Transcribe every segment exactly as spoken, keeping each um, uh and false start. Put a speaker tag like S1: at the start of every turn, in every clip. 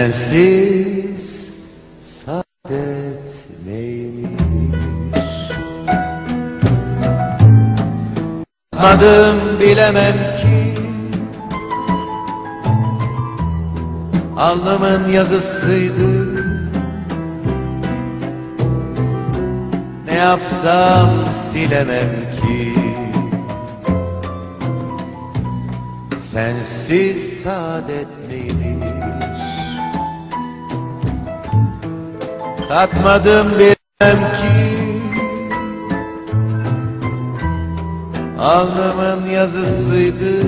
S1: Sensiz saadet neymiş? Adım bilemem ki, alnımın yazısıydı. Ne yapsam silemem ki, sensiz saadet neymiş? Tatmadım bilmem ki, alnımın yazısıydı.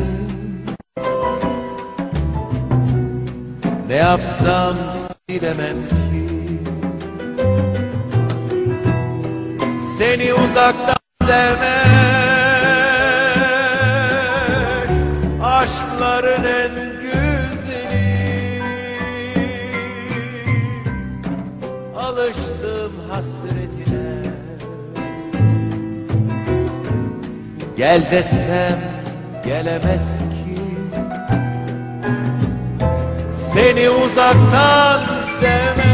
S1: Ne yapsam silemem ki, seni uzaktan sevmek aşkların en güzeli. Alıştım hasretine, gel desem gelemez ki. Seni uzaktan sevmek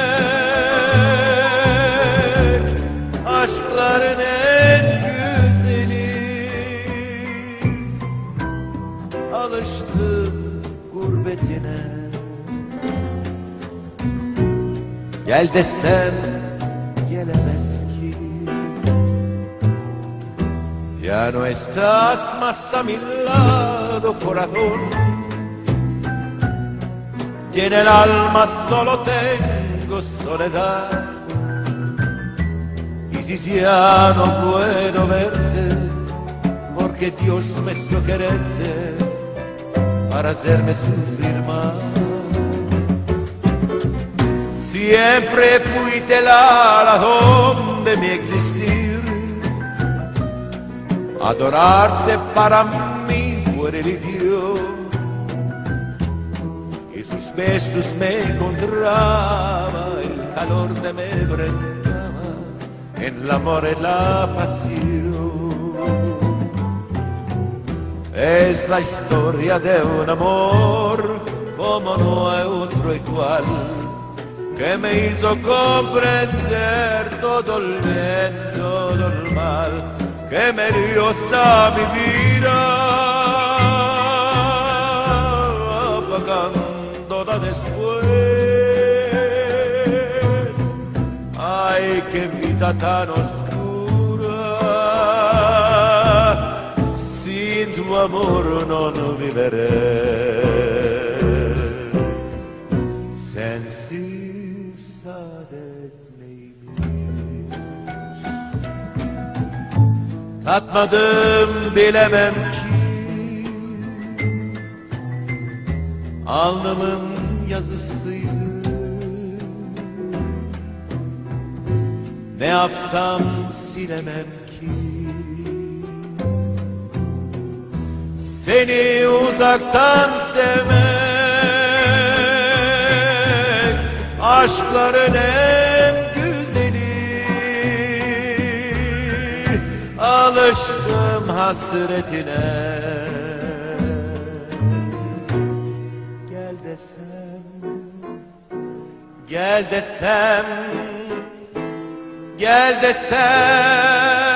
S1: aşkların en güzeli. Alıştım gurbetine, gel desem gelemez ki. Ya no estás más a mi lado, corazón. Y en el alma solo tengo soledad. Y si ya no puedo verte, porque Dios me hizo quererte para hacerme sufrir más. Siempre fuiste la razón de mi existir. Adorarte para mí fue religión. Besos me encontraba, el calor de me brindaba, en el amor y la pasión. Es la historia de un amor como no hay otro igual, que me hizo comprender todo el bien, todo el mal, que me dio a mi vida, apagando después. Ay, qué vida tan oscura, sin tu amor no, no viviré. Sensiz saadet neymiş? Tatmadım bilemem ki, alnımın yazısıydı. Ne yapsam silemem ki, seni uzaktan sevmek aşkların en güzeli. Alıştım hasretine, gel desem, gel desem